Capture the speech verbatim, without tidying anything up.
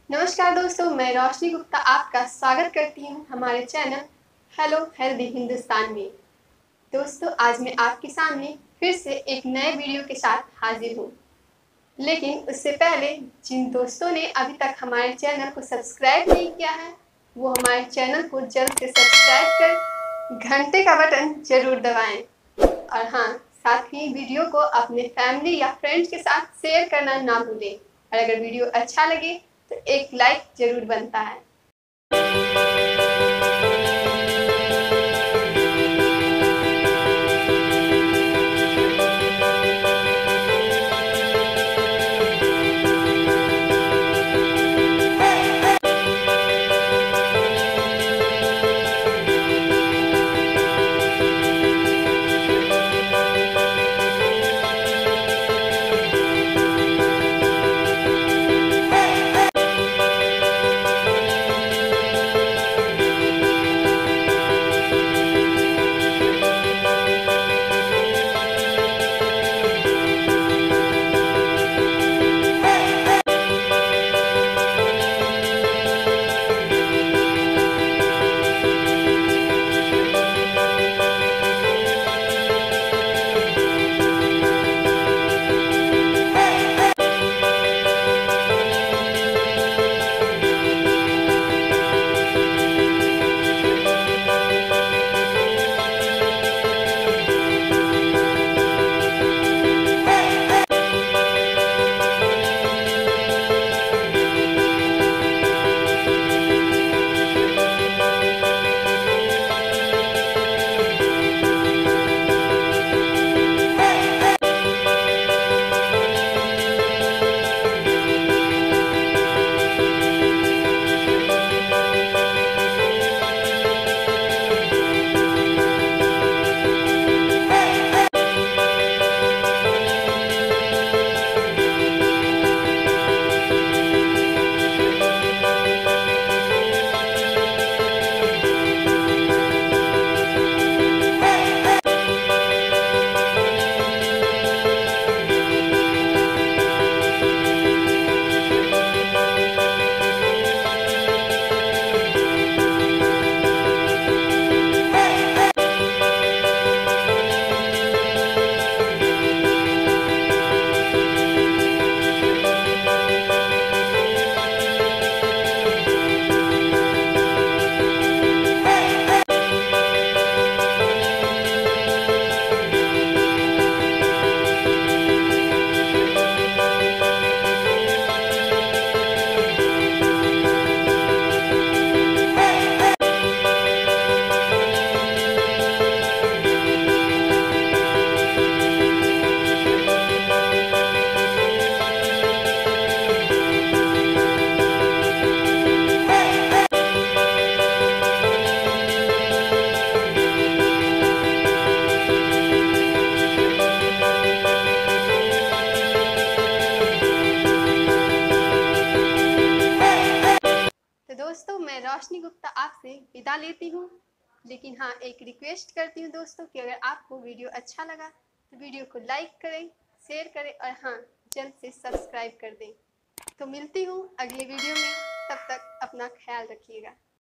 नमस्कार दोस्तों, मैं रोशनी गुप्ता आपका स्वागत करती हूँ हमारे चैनल हेलो हेल्दी हिंदुस्तान में। दोस्तों, आज मैं आपके सामने फिर से एक नए वीडियो के साथ हाजिर हूँ। लेकिन उससे पहले जिन दोस्तों ने अभी तक हमारे चैनल को सब्सक्राइब नहीं किया है, वो हमारे चैनल को जल्द से सब्सक्राइब कर घंटे का बटन जरूर दबाएं। और हाँ, साथ ही वीडियो को अपने फैमिली या फ्रेंड्स के साथ शेयर करना ना भूलें। और अगर वीडियो अच्छा लगे तो एक लाइक जरूर बनता है। तो दोस्तों, मैं रोशनी गुप्ता आपसे विदा लेती हूँ। लेकिन हाँ, एक रिक्वेस्ट करती हूँ दोस्तों कि अगर आपको वीडियो अच्छा लगा तो वीडियो को लाइक करें, शेयर करें और हाँ, जल्द से सब्सक्राइब कर दें। तो मिलती हूँ अगले वीडियो में, तब तक अपना ख्याल रखिएगा।